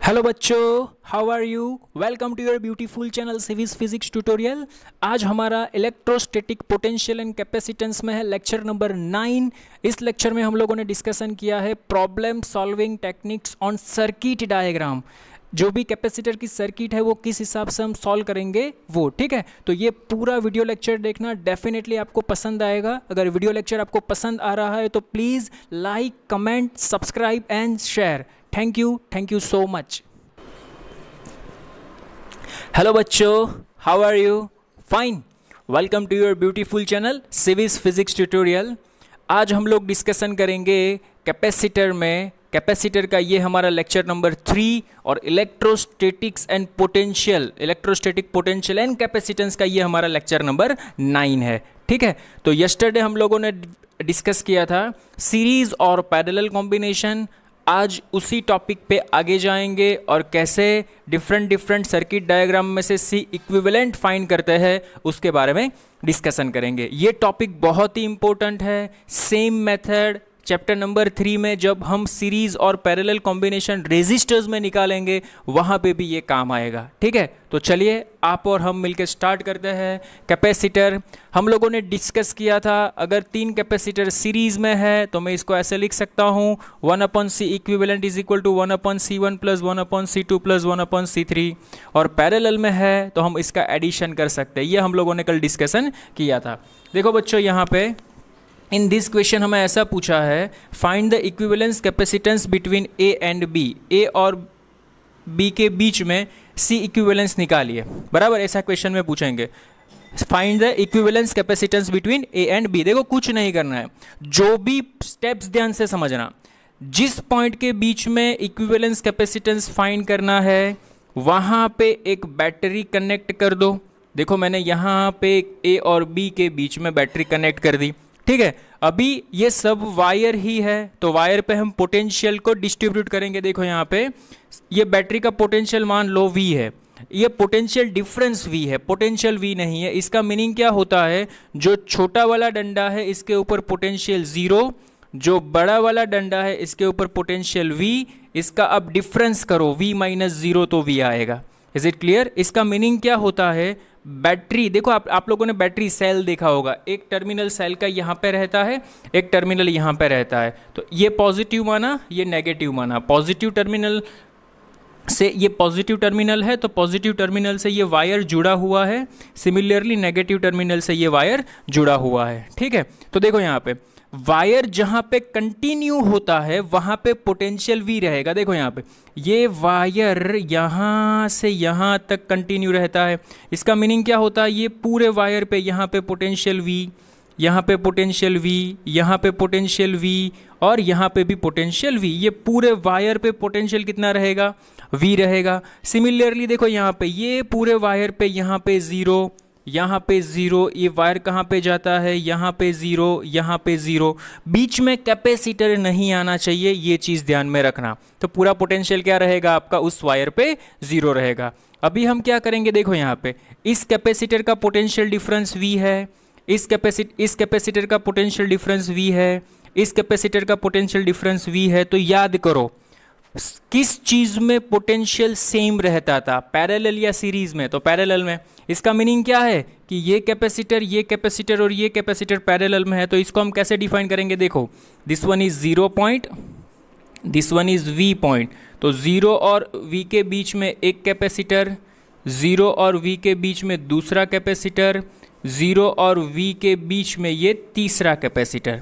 Hello बच्चों, how are you. Welcome to your beautiful channel सिविस physics tutorial. आज हमारा इलेक्ट्रोस्टैटिक पोटेंशियल एंड कैपेसिटेंस में है लेक्चर नंबर 9। इस लेक्चर में हम लोगों ने डिस्कशन किया है problem solving techniques on circuit diagram. जो भी कैपेसिटर की सर्किट है वो किस हिसाब से हम सॉल्व करेंगे वो, ठीक है। तो ये पूरा वीडियो लेक्चर देखना, डेफिनेटली आपको पसंद आएगा। अगर वीडियो लेक्चर आपको पसंद आ रहा है तो please like, comment, subscribe and share. Thank you so much. Hello बच्चों, how are you. Fine. Welcome to your beautiful channel सिविस फिजिक्स ट्यूटोरियल। आज हम लोग डिस्कशन करेंगे कैपेसिटर में। कैपेसिटर का ये हमारा लेक्चर नंबर 3 और electrostatics and potential, electrostatic potential and capacitance का ये हमारा लेक्चर नंबर 9 है, ठीक है। तो यस्टरडे हम लोगों ने डिस्कस किया था सीरीज और पैरेलल कॉम्बिनेशन। आज उसी टॉपिक पे आगे जाएंगे और कैसे डिफरेंट सर्किट डायग्राम में से सी इक्विवेलेंट फाइंड करते हैं उसके बारे में डिस्कशन करेंगे। ये टॉपिक बहुत ही इंपॉर्टेंट है। सेम मेथड चैप्टर नंबर 3 में जब हम सीरीज और पैरेलल कॉम्बिनेशन रेजिस्टर्स में निकालेंगे वहाँ पे भी ये काम आएगा, ठीक है। तो चलिए आप और हम मिलकर स्टार्ट करते हैं। कैपेसिटर हम लोगों ने डिस्कस किया था, अगर 3 कैपेसिटर सीरीज में है तो मैं इसको ऐसे लिख सकता हूँ 1/C equivalent is equal to 1/C1 plus 1/C2 plus 1/C3। और पैरेलल में है तो हम इसका एडिशन कर सकते हैं। ये हम लोगों ने कल डिस्कशन किया था। देखो बच्चों, यहाँ पे इन दिस क्वेश्चन हमें ऐसा पूछा है, find the equivalence capacitance between A and B. A और बी के बीच में सी इक्विवेलेंस निकालिए, बराबर। ऐसा क्वेश्चन में पूछेंगे, find the equivalence capacitance between A and B. देखो कुछ नहीं करना है, जो भी स्टेप्स ध्यान से समझना। जिस पॉइंट के बीच में इक्विवेलेंस कैपेसिटेंस फाइंड करना है वहाँ पे एक बैटरी कनेक्ट कर दो। देखो मैंने यहाँ पे ए और बी के बीच में बैटरी कनेक्ट कर दी, ठीक है। अभी ये सब वायर ही है तो वायर पे हम पोटेंशियल को डिस्ट्रीब्यूट करेंगे। देखो यहाँ पे ये बैटरी का पोटेंशियल मान लो V है, ये पोटेंशियल डिफरेंस V है, पोटेंशियल V नहीं है। इसका मीनिंग क्या होता है, जो छोटा वाला डंडा है इसके ऊपर पोटेंशियल 0, जो बड़ा वाला डंडा है इसके ऊपर पोटेंशियल V। इसका अब डिफरेंस करो, V माइनस 0 तो V आएगा। Is it clear. इसका मीनिंग क्या होता है, बैटरी देखो आप लोगों ने बैटरी सेल देखा होगा, एक टर्मिनल सेल का यहाँ पे रहता है, एक टर्मिनल यहाँ पे रहता है। तो ये पॉजिटिव माना, ये नेगेटिव माना। पॉजिटिव टर्मिनल से ये पॉजिटिव टर्मिनल है तो पॉजिटिव टर्मिनल से ये वायर जुड़ा हुआ है, सिमिलरली नेगेटिव टर्मिनल से ये वायर जुड़ा हुआ है, ठीक है। तो देखो यहाँ पे वायर जहाँ पे कंटिन्यू होता है वहाँ पे पोटेंशियल V रहेगा। देखो यहाँ पे ये वायर यहाँ से यहाँ तक कंटिन्यू रहता है। इसका मीनिंग क्या होता है, ये पूरे वायर पे यहाँ पे पोटेंशियल V, यहाँ पे पोटेंशियल V, यहाँ पे पोटेंशियल V और यहाँ पे भी पोटेंशियल V। ये पूरे वायर पे पोटेंशियल कितना रहेगा, V रहेगा। सिमिलरली देखो यहाँ पे ये पूरे वायर पे यहाँ पे 0, यहाँ पे 0, ये वायर कहाँ पे जाता है, यहाँ पे 0, यहाँ पे 0। बीच में कैपेसिटर नहीं आना चाहिए, ये चीज़ ध्यान में रखना। तो पूरा पोटेंशियल क्या रहेगा आपका, उस वायर पे 0 रहेगा। अभी हम क्या करेंगे, देखो यहाँ पे इस कैपेसिटर का पोटेंशियल डिफरेंस V है, इस कैपेसिटर का पोटेंशियल डिफरेंस V है, इस कैपेसिटर का पोटेंशियल डिफरेंस V है। तो याद करो किस चीज़ में पोटेंशियल सेम रहता था, पैरेलल या सीरीज में। तो पैरेलल में। इसका मीनिंग क्या है कि ये कैपेसिटर और ये कैपेसिटर पैरेलल में है। तो इसको हम कैसे डिफाइन करेंगे, देखो this one is 0 point, this one is V point. तो 0 और V के बीच में एक कैपेसिटर, 0 और V के बीच में दूसरा कैपेसिटर, 0 और V के बीच में ये तीसरा कैपेसिटर।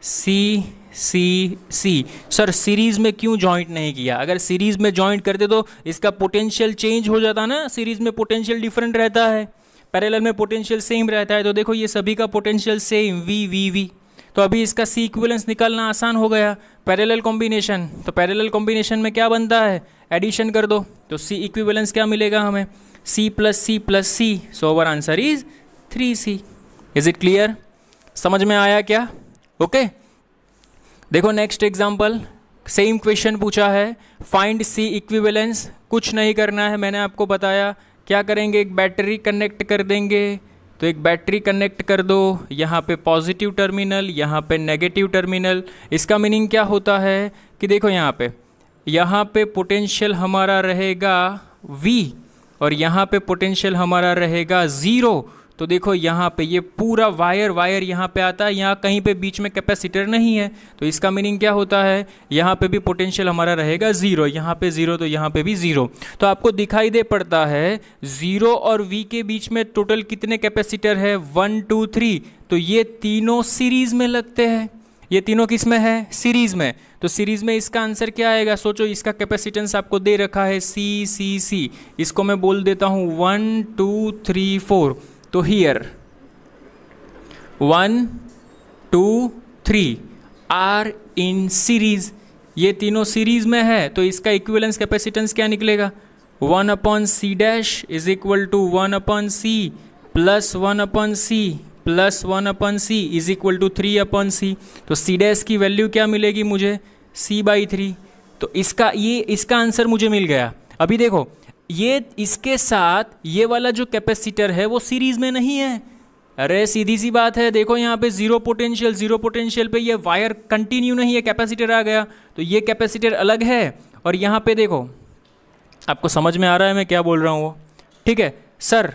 सी सर सीरीज में क्यों जॉइंट नहीं किया, अगर सीरीज में जॉइंट करते तो इसका पोटेंशियल चेंज हो जाता ना। सीरीज में पोटेंशियल डिफरेंट रहता है, पैरेलल में पोटेंशियल सेम रहता है। तो देखो ये सभी का पोटेंशियल सेम V। तो अभी इसका सी इक्विवेलेंस निकालना आसान हो गया। पैरेलल कॉम्बिनेशन, तो पैरेलल कॉम्बिनेशन में क्या बनता है, एडिशन कर दो। तो सी इक्विवेलेंस क्या मिलेगा हमें, C plus C। So our answer is 3C। Is it clear, समझ में आया क्या, ओके। देखो नेक्स्ट एग्जाम्पल, सेम क्वेश्चन पूछा है, फाइंड सी इक्विवेलेंस। कुछ नहीं करना है, मैंने आपको बताया क्या करेंगे, एक बैटरी कनेक्ट कर देंगे। तो एक बैटरी कनेक्ट कर दो, यहाँ पे पॉजिटिव टर्मिनल, यहाँ पे नेगेटिव टर्मिनल। इसका मीनिंग क्या होता है कि देखो यहाँ पे यहाँ पे पोटेंशियल हमारा रहेगा V और यहाँ पे पोटेंशियल हमारा रहेगा 0। तो देखो यहाँ पे ये पूरा वायर यहाँ पे आता है, यहाँ कहीं पे बीच में कैपेसिटर नहीं है, तो इसका मीनिंग क्या होता है, यहाँ पे भी पोटेंशियल हमारा रहेगा 0, यहाँ पे 0 तो यहाँ पे भी 0। तो आपको दिखाई दे पड़ता है 0 और V के बीच में टोटल कितने कैपेसिटर है, 1 2 3। तो ये तीनों सीरीज में लगते हैं। ये तीनों किस में है, सीरीज में। तो सीरीज में इसका आंसर क्या आएगा, सोचो, इसका कैपेसिटेंस आपको दे रखा है C। इसको मैं बोल देता हूँ 1 2 3 4। तो हियर 1 2 3 आर इन सीरीज, ये तीनों सीरीज में है, तो इसका इक्विवेलेंस कैपेसिटेंस क्या निकलेगा, 1/c dash is equal to 1/c plus 1/c plus 1/c is equal to 3/c। तो c डैश की वैल्यू क्या मिलेगी मुझे, c/3। तो इसका आंसर मुझे मिल गया। अभी देखो, ये इसके साथ ये वाला जो कैपेसिटर है वो सीरीज में नहीं है। अरे सीधी सी बात है, देखो यहाँ पे जीरो पोटेंशियल पे ये वायर कंटिन्यू नहीं है, कैपेसिटर आ गया, तो ये कैपेसिटर अलग है। और यहाँ पे देखो, आपको समझ में आ रहा है मैं क्या बोल रहा हूँ, ठीक है सर।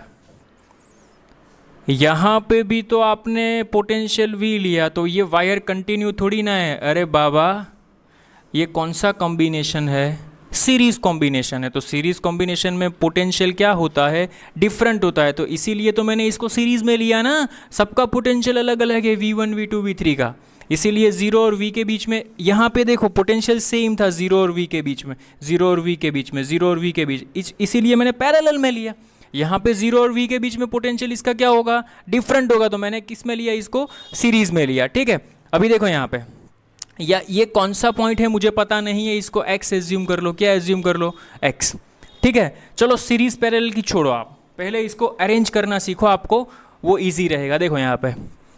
यहाँ पे भी तो आपने पोटेंशियल V लिया, तो ये वायर कंटिन्यू थोड़ी ना है। अरे बाबा, ये कौन सा कॉम्बिनेशन है, सीरीज कॉम्बिनेशन है। तो सीरीज कॉम्बिनेशन में पोटेंशियल क्या होता है, डिफरेंट होता है। तो इसीलिए तो मैंने इसको सीरीज में लिया ना, सबका पोटेंशियल अलग अलग है, V1 V2 V3 का। इसीलिए 0 और V के बीच में, यहाँ पे देखो पोटेंशियल सेम था 0 और V के बीच में, 0 और V के बीच में, 0 और V के बीच, इसीलिए मैंने पैरेलल में लिया। यहाँ पे 0 और V के बीच में पोटेंशियल इसका क्या होगा, डिफरेंट होगा, तो मैंने किस में लिया, इसको सीरीज में लिया, ठीक है। अभी देखो यहाँ पे, या ये कौन सा पॉइंट है मुझे पता नहीं है, इसको x एज्यूम कर लो, क्या एज्यूम कर लो, x, ठीक है। चलो सीरीज पैरेलल की छोड़ो, आप पहले इसको अरेंज करना सीखो, आपको वो इजी रहेगा। देखो यहाँ पे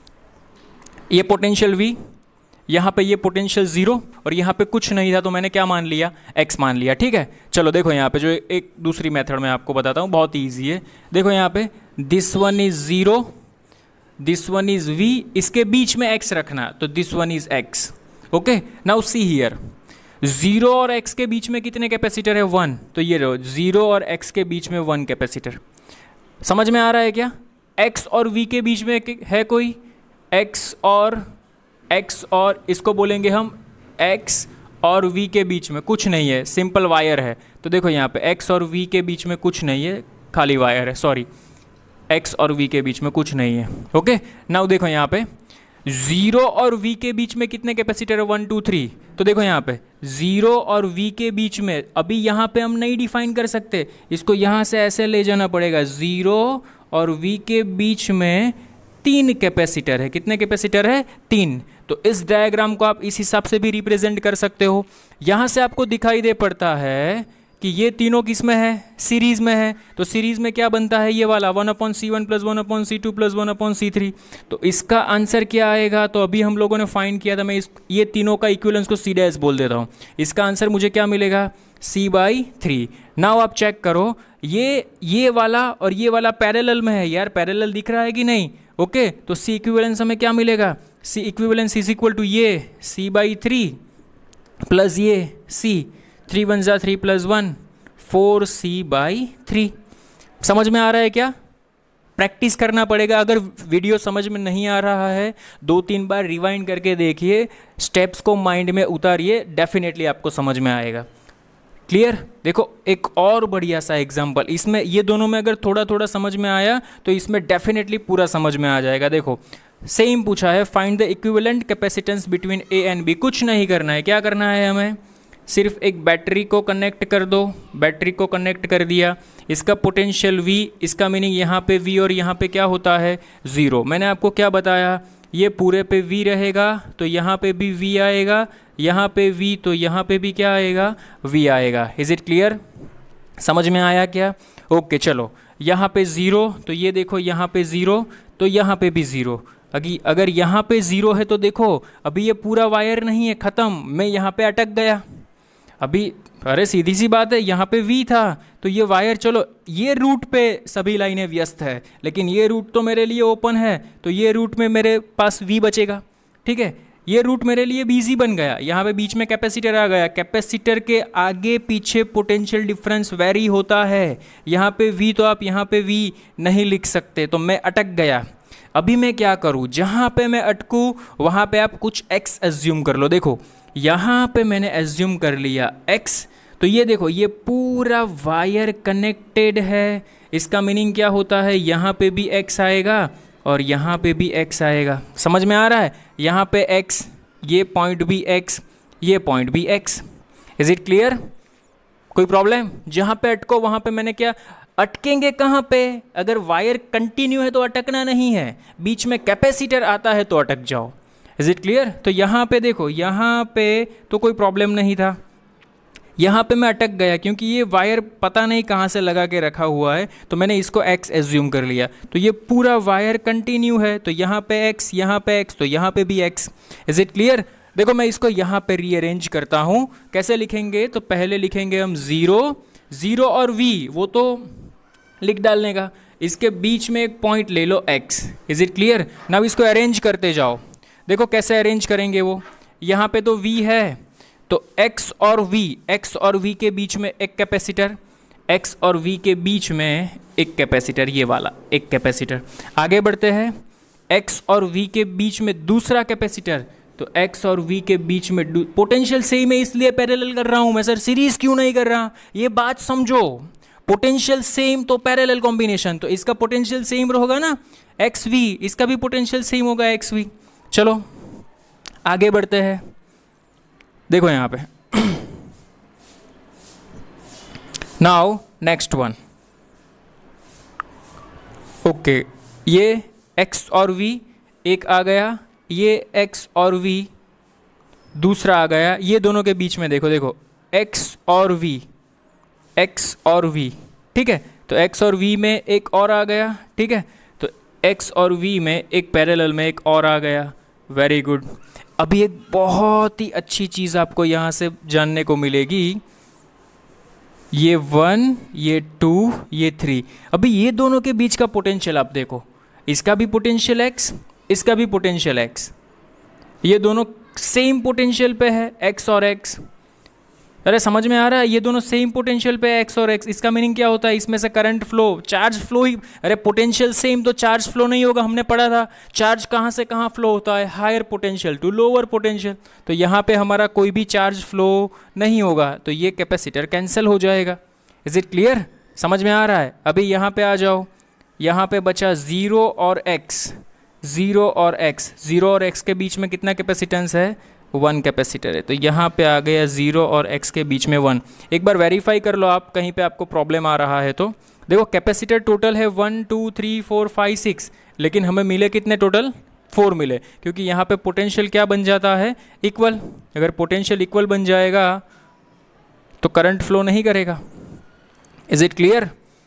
ये पोटेंशियल V, यहाँ पे ये पोटेंशियल 0 और यहाँ पे कुछ नहीं था, तो मैंने क्या मान लिया, x मान लिया, ठीक है। चलो देखो यहाँ पे जो एक दूसरी मेथड में आपको बताता हूँ, बहुत ईजी है। देखो यहाँ पे this one is 0, this one is V, इसके बीच में x रखना, तो this one is x। Okay, now see here, 0 और x के बीच में कितने कैपेसिटर है, 1। तो ये रहो 0 और x के बीच में 1 कैपेसिटर। समझ में आ रहा है क्या, x और v के बीच में है कोई, x और इसको बोलेंगे हम x और v के बीच में कुछ नहीं है, सिंपल वायर है। तो देखो यहाँ पे x और v के बीच में कुछ नहीं है, खाली वायर है, सॉरी, x और v के बीच में कुछ नहीं है। ओके, नाउ देखो यहाँ पे 0 और V के बीच में कितने कैपेसिटर है, 1 2 3। तो देखो यहाँ पे 0 और V के बीच में, अभी यहाँ पे हम नहीं डिफाइन कर सकते, इसको यहाँ से ऐसे ले जाना पड़ेगा। 0 और V के बीच में 3 कैपेसिटर है, कितने कैपेसिटर है, 3। तो इस डायग्राम को आप इस हिसाब से भी रिप्रेजेंट कर सकते हो। यहाँ से आपको दिखाई दे पड़ता है कि ये तीनों किस में है, सीरीज में है। तो सीरीज में क्या बनता है, ये वाला 1/C1 plus 1/C2 plus 1/C3। तो इसका आंसर क्या आएगा, तो अभी हम लोगों ने फाइंड किया था, मैं ये तीनों का इक्विवेलेंस को C डैश बोल देता हूँ। इसका आंसर मुझे क्या मिलेगा, C/3। नाउ आप चेक करो, ये वाला और ये वाला पैरेलल में है, यार पैरेलल दिख रहा है कि नहीं। ओके, तो C इक्विवेलेंस हमें क्या मिलेगा, C equivalence is equal to ये C/3 प्लस ये C, 3 1 जा 3 प्लस 1 4C/3। समझ में आ रहा है क्या, प्रैक्टिस करना पड़ेगा। अगर वीडियो समझ में नहीं आ रहा है, 2-3 बार रिवाइंड करके देखिए, स्टेप्स को माइंड में उतारिए, डेफिनेटली आपको समझ में आएगा। क्लियर। देखो एक और बढ़िया सा एग्जांपल, इसमें ये दोनों में अगर थोड़ा थोड़ा समझ में आया तो इसमें डेफिनेटली पूरा समझ में आ जाएगा। देखो सेम पूछा है, find the equivalent capacitance between A and B. कुछ नहीं करना है, क्या करना है हमें, सिर्फ एक बैटरी को कनेक्ट कर दो। बैटरी को कनेक्ट कर दिया, इसका पोटेंशियल V, इसका मीनिंग यहाँ पे V और यहाँ पे क्या होता है 0। मैंने आपको क्या बताया, ये पूरे पे V रहेगा तो यहाँ पे भी V आएगा, यहाँ पे V तो यहाँ पे भी क्या आएगा, V आएगा। इज़ इट क्लियर, समझ में आया क्या। ओके चलो, यहाँ पे 0 तो ये देखो यहाँ पे 0 तो यहाँ पे भी 0। अगर यहाँ पे 0 है तो देखो अभी ये पूरा वायर नहीं है, ख़त्म, मैं यहाँ पे अटक गया अभी। अरे सीधी सी बात है, यहाँ पे V था तो ये वायर, चलो ये रूट पे सभी लाइनें व्यस्त है, लेकिन ये रूट तो मेरे लिए ओपन है, तो ये रूट में मेरे पास V बचेगा। ठीक है, ये रूट मेरे लिए बीजी बन गया, यहाँ पे बीच में कैपेसिटर आ गया। कैपेसिटर के आगे पीछे पोटेंशियल डिफरेंस वेरी होता है। यहाँ पे V तो आप यहाँ पे V नहीं लिख सकते, तो मैं अटक गया। अभी मैं क्या करूँ, जहाँ पे मैं अटकूँ वहाँ पे आप कुछ x एज्यूम कर लो। देखो यहाँ पे मैंने एज्यूम कर लिया x, तो ये देखो ये पूरा वायर कनेक्टेड है। इसका मीनिंग क्या होता है, यहाँ पे भी x आएगा और यहाँ पे भी x आएगा। समझ में आ रहा है, यहाँ पे x, ये पॉइंट भी x, ये पॉइंट भी x। Is it clear? कोई प्रॉब्लम? जहाँ पे अटको वहाँ पे मैंने क्या, अटकेंगे कहाँ पे, अगर वायर कंटिन्यू है तो अटकना नहीं है, बीच में कैपेसिटर आता है तो अटक जाओ। Is it clear? तो यहाँ पे देखो, यहाँ पे तो कोई प्रॉब्लम नहीं था, यहाँ पे मैं अटक गया क्योंकि ये वायर पता नहीं कहाँ से लगा के रखा हुआ है, तो मैंने इसको x एज्यूम कर लिया। तो ये पूरा वायर कंटिन्यू है, तो यहाँ पे x, यहाँ पे x, तो यहाँ पे भी x। Is it clear? देखो मैं इसको यहाँ पे रीअरेंज करता हूँ। कैसे लिखेंगे, तो पहले लिखेंगे हम 0, 0 और v, वो तो लिख डालने का। इसके बीच में एक पॉइंट ले लो x। Is it clear? Now इसको अरेंज करते जाओ। देखो कैसे अरेंज करेंगे, वो यहाँ पे तो v है, तो x और v के बीच में एक कैपेसिटर, x और v के बीच में एक कैपेसिटर, ये वाला एक कैपेसिटर। आगे बढ़ते हैं, x और v के बीच में दूसरा कैपेसिटर, तो x और v के बीच में पोटेंशियल सेम है इसलिए पैरेलल कर रहा हूं मैं। सर सीरीज क्यों नहीं कर रहा, ये बात समझो। पोटेंशियल सेम तो पैरेलल कॉम्बिनेशन, तो इसका पोटेंशियल सेम होगा ना xv, इसका भी पोटेंशियल सेम होगा xv। चलो आगे बढ़ते हैं। देखो यहाँ पे नाउ नेक्स्ट वन। ओके, ये x और v एक आ गया, ये x और v दूसरा आ गया, ये दोनों के बीच में देखो देखो x और v, x और v, ठीक है। तो x और v में एक और आ गया, ठीक है। तो x और v में एक पैरेलल में एक और आ गया। Very good. अभी एक बहुत ही अच्छी चीज़ आपको यहाँ से जानने को मिलेगी, ये 1, ये 2, ये 3। अभी ये दोनों के बीच का पोटेंशियल आप देखो, इसका भी पोटेंशियल x, इसका भी पोटेंशियल x, ये दोनों सेम पोटेंशियल पे है x और x। अरे समझ में आ रहा है, ये दोनों सेम पोटेंशियल पे है x और x। इसका मीनिंग क्या होता है, इसमें से करंट फ्लो, चार्ज फ्लो ही, अरे पोटेंशियल सेम तो चार्ज फ्लो नहीं होगा, हमने पढ़ा था। चार्ज कहाँ से कहाँ फ्लो होता है, higher potential to lower potential. तो यहाँ पे हमारा कोई भी चार्ज फ्लो नहीं होगा, तो ये कैपेसिटर कैंसिल हो जाएगा। Is it clear? समझ में आ रहा है? अभी यहाँ पे आ जाओ, यहाँ पे बचा 0 और x, 0 और x, 0 और x के बीच में कितना कैपेसिटेंस है, 1 कैपेसिटर है। तो यहाँ पे आ गया 0 और x के बीच में 1। एक बार वेरीफाई कर लो आप, कहीं पे आपको प्रॉब्लम आ रहा है तो। देखो कैपेसिटर टोटल है 1 2 3 4 5 6, लेकिन हमें मिले कितने टोटल, 4 मिले, क्योंकि यहाँ पे पोटेंशियल क्या बन जाता है, इक्वल। अगर पोटेंशियल इक्वल बन जाएगा तो करंट फ्लो नहीं करेगा। Is it clear?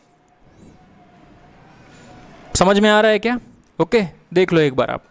समझ में आ रहा है क्या? ओके, देख लो एक बार आप।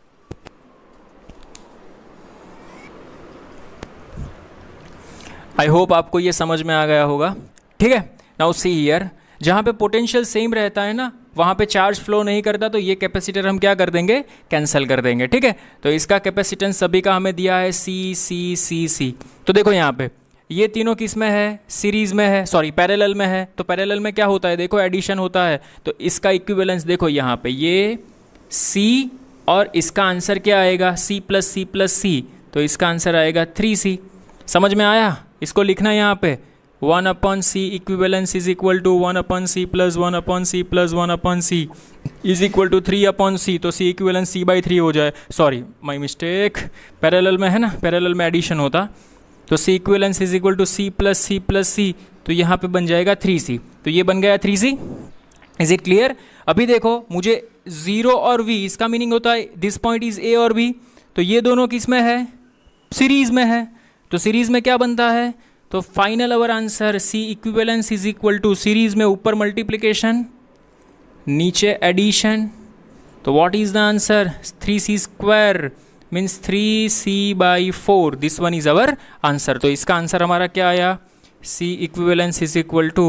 आई होप आपको ये समझ में आ गया होगा, ठीक है। नाउ सी हियर, जहाँ पे पोटेंशियल सेम रहता है ना, वहाँ पे चार्ज फ्लो नहीं करता, तो ये कैपेसिटर हम क्या कर देंगे, कैंसिल कर देंगे, ठीक है। तो इसका कैपेसिटेंस सभी का हमें दिया है C। तो देखो यहाँ पे ये तीनों किस में है, सीरीज में है, सॉरी पैरेलल में है। तो पैरेलल में क्या होता है, देखो एडिशन होता है। तो इसका इक्विवेलेंस देखो यहाँ पे, ये C और इसका आंसर क्या आएगा, C प्लस C। तो इसका आंसर आएगा 3C। समझ में आया? इसको लिखना यहाँ पे 1/C equivalence is equal to 1/C plus 1/C plus 1/C is equal to 3/C। तो C इक्विवेलेंस C/3 हो जाए, सॉरी माय मिस्टेक, पैरेलल में है ना, पैरेलल में एडिशन होता। तो C equivalence is equal to C plus C, तो यहाँ पे बन जाएगा 3C। तो ये बन गया 3C। Is it clear? अभी देखो मुझे 0 और V, इसका मीनिंग होता है दिस पॉइंट इज A और B। तो ये दोनों किस में है, सीरीज में है। तो सीरीज में क्या बनता है, तो final our answer C equivalence is equal to, series में ऊपर मल्टीप्लिकेशन नीचे एडिशन। तो what is the answer, 3C square means 3C/4। This one is our answer. तो इसका आंसर हमारा क्या आया, C equivalence is equal to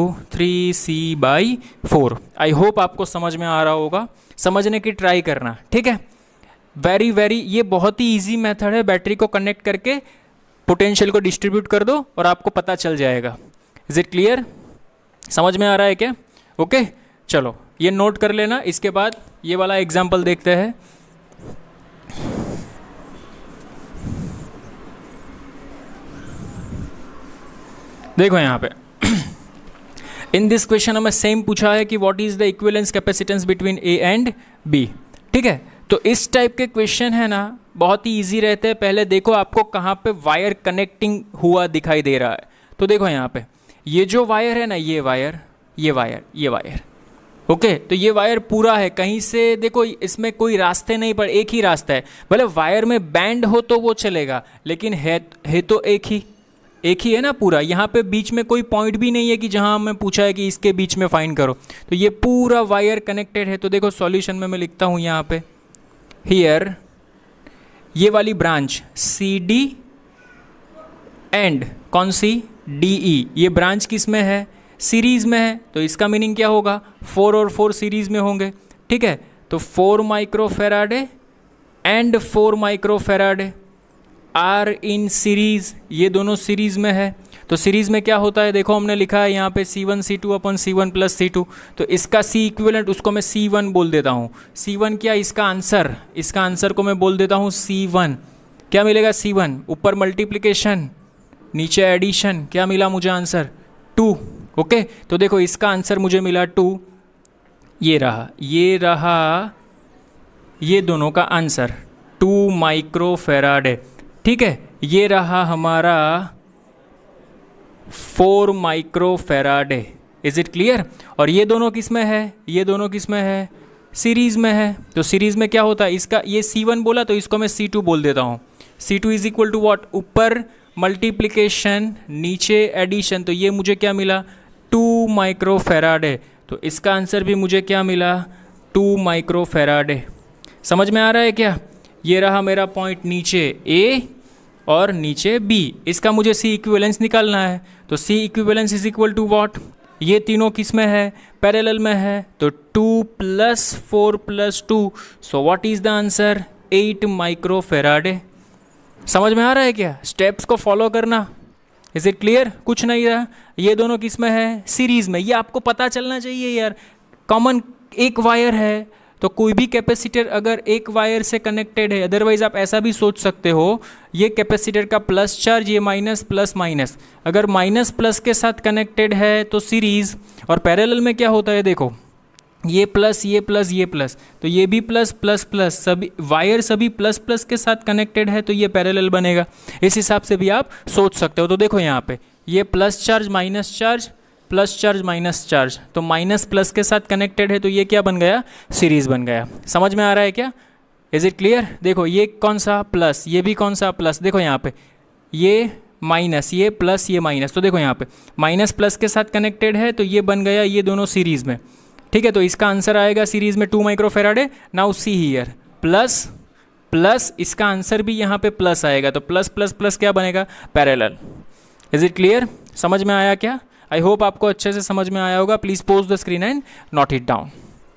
3C/4। I hope आपको समझ में आ रहा होगा, समझने की ट्राई करना, ठीक है। वेरी ये बहुत ही इजी मेथड है, बैटरी को कनेक्ट करके पोटेंशियल को डिस्ट्रीब्यूट कर दो और आपको पता चल जाएगा। Is it clear? समझ में आ रहा है क्या? ओके चलो ये नोट कर लेना। इसके बाद ये वाला एग्जाम्पल देखते हैं। देखो यहाँ पे इन दिस क्वेश्चन हमें सेम पूछा है कि what is the equivalence capacitance between A and B. ठीक है, तो इस टाइप के क्वेश्चन है ना बहुत ही इजी रहते हैं। पहले देखो आपको कहाँ पे वायर कनेक्टिंग हुआ दिखाई दे रहा है। तो देखो यहाँ पे ये जो वायर है ना, ये वायर ये वायर ये वायर, ओके तो ये वायर पूरा है, कहीं से देखो इसमें कोई रास्ते नहीं पर एक ही रास्ता है। भले वायर में बैंड हो तो वो चलेगा, लेकिन है तो एक ही है ना पूरा। यहाँ पे बीच में कोई पॉइंट भी नहीं है कि जहाँ हमें पूछा है कि इसके बीच में फाइंड करो। तो ये पूरा वायर कनेक्टेड है। तो देखो सॉल्यूशन में मैं लिखता हूँ यहाँ पे हियर ये वाली ब्रांच सी डी एंड कौन सी डी ई, ये ब्रांच किस में है? सीरीज़ में है। तो इसका मीनिंग क्या होगा? 4 और 4 सीरीज़ में होंगे। ठीक है, तो 4 microfarad and 4 microfarad are in series, ये दोनों सीरीज़ में है। तो सीरीज़ में क्या होता है? देखो हमने लिखा है यहाँ पे C1 C2 अपन C1 प्लस C2। तो इसका C इक्विवेलेंट उसको मैं C1 बोल देता हूँ। C1 क्या? इसका आंसर को मैं बोल देता हूँ C1। क्या मिलेगा? C1 ऊपर मल्टीप्लिकेशन नीचे एडिशन, क्या मिला मुझे आंसर? 2। ओके तो देखो इसका आंसर मुझे मिला 2। ये रहा ये दोनों का आंसर 2 माइक्रोफेराडे। ठीक है, ये रहा हमारा 4 माइक्रोफेराडे। Is it clear? और ये दोनों किस में है? ये दोनों किस में है? सीरीज़ में है। तो सीरीज़ में क्या होता है? इसका ये C1 बोला तो इसको मैं C2 बोल देता हूँ। C2 is equal to what? ऊपर मल्टीप्लिकेशन नीचे एडिशन। तो ये मुझे क्या मिला? 2 माइक्रोफेराडे। तो इसका आंसर भी मुझे क्या मिला? 2 माइक्रोफेराडे। समझ में आ रहा है क्या? ये रहा मेरा पॉइंट नीचे A और नीचे B। इसका मुझे C इक्विवेलेंस निकालना है। तो C equivalence is equal to what? ये तीनों किस में है? पैरेलल में है। तो 2 + 4 + 2, so what is the answer? 8 microfarad. समझ में आ रहा है क्या? स्टेप्स को फॉलो करना। Is it clear? कुछ नहीं रहा। ये दोनों किस में है? सीरीज में। ये आपको पता चलना चाहिए यार। कॉमन एक वायर है तो कोई भी कैपेसिटर अगर एक वायर से कनेक्टेड है, अदरवाइज आप ऐसा भी सोच सकते हो ये कैपेसिटर का प्लस चार्ज, ये माइनस प्लस माइनस। अगर माइनस प्लस के साथ कनेक्टेड है तो सीरीज, और पैरेलल में क्या होता है? देखो ये प्लस ये प्लस ये प्लस, तो ये भी प्लस प्लस प्लस, सभी वायर सभी प्लस प्लस के साथ कनेक्टेड है तो ये पैरेलल बनेगा। इस हिसाब से भी आप सोच सकते हो। तो देखो यहाँ पे ये plus charge minus charge plus charge minus charge, तो माइनस प्लस के साथ कनेक्टेड है तो ये क्या बन गया? सीरीज बन गया। समझ में आ रहा है क्या? Is it clear? देखो ये कौन सा प्लस, ये भी कौन सा प्लस। देखो यहाँ पे ये माइनस ये प्लस ये माइनस, तो देखो यहाँ पे माइनस प्लस के साथ कनेक्टेड है तो ये बन गया ये दोनों सीरीज में। ठीक है, तो इसका आंसर आएगा सीरीज में 2 microfarad. Now see here plus plus, इसका आंसर भी यहाँ पे प्लस आएगा। तो प्लस प्लस प्लस क्या बनेगा? पैरेलल। Is it clear? समझ में आया क्या? आई होप आपको अच्छे से समझ में आया होगा। Please pause the screen and note it down.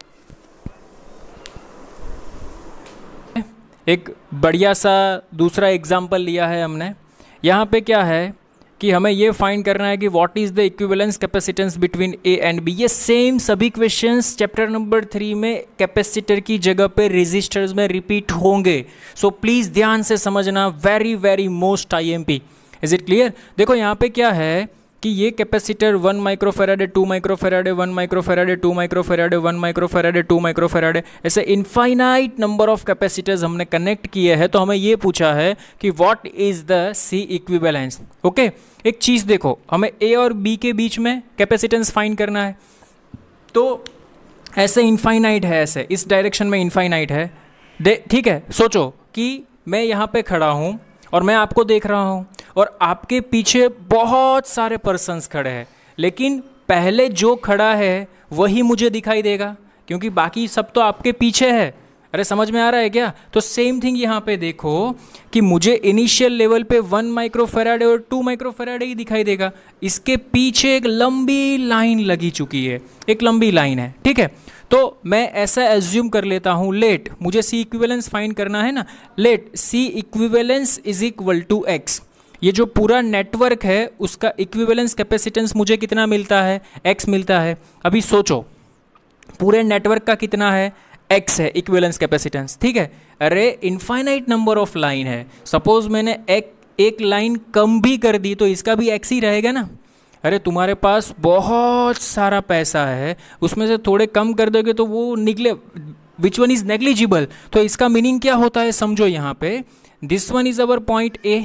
एक बढ़िया सा दूसरा एग्जाम्पल लिया है हमने। यहाँ पे क्या है कि हमें ये फाइंड करना है कि what is the equivalence capacitance between A and B. ये सेम सभी क्वेश्चंस चैप्टर नंबर 3 में कैपेसिटर की जगह पे रेजिस्टर्स में रिपीट होंगे। सो प्लीज़ ध्यान से समझना, very most IMP। Is it clear? देखो यहाँ पे क्या है कि ये capacitor 1 microfarad 2 microfarad 1 microfarad 2 microfarad 1 microfarad 2 microfarad, ऐसे इनफाइनाइट नंबर ऑफ कैपेसिटर्स हमने कनेक्ट किए हैं। तो हमें ये पूछा है कि what is the C equivalence. Okay, एक चीज़ देखो, हमें A और B के बीच में कैपेसिटेंस फाइंड करना है। तो ऐसे इनफाइनाइट है, ऐसे इस डायरेक्शन में इनफाइनाइट है। ठीक है, सोचो कि मैं यहाँ पे खड़ा हूँ और मैं आपको देख रहा हूँ और आपके पीछे बहुत सारे पर्सन्स खड़े हैं, लेकिन पहले जो खड़ा है वही मुझे दिखाई देगा क्योंकि बाकी सब तो आपके पीछे है। अरे समझ में आ रहा है क्या? तो सेम थिंग यहाँ पे देखो कि मुझे इनिशियल लेवल पे 1 माइक्रोफेराडे और 2 माइक्रोफेराडे ही दिखाई देगा। इसके पीछे एक लंबी लाइन लगी चुकी है, एक लंबी लाइन है। ठीक है, तो मैं ऐसा एज्यूम कर लेता हूँ, लेट, मुझे सी इक्विवेलेंस फाइंड करना है ना, let C equivalence is equal to x. ये जो पूरा नेटवर्क है उसका इक्विवेलेंस कैपेसिटेंस मुझे कितना मिलता है, एक्स मिलता है। अभी सोचो पूरे नेटवर्क का कितना है, एक्स है इक्विवेलेंस कैपेसिटेंस, ठीक है। अरे इनफाइनाइट नंबर ऑफ लाइन है, सपोज मैंने एक लाइन कम भी कर दी तो इसका भी एक्स ही रहेगा ना। अरे तुम्हारे पास बहुत सारा पैसा है, उसमें से थोड़े कम कर दोगे तो वो निकले, विच वन इज नेग्लिजिबल। तो इसका मीनिंग क्या होता है समझो, यहाँ पे this one is our point A,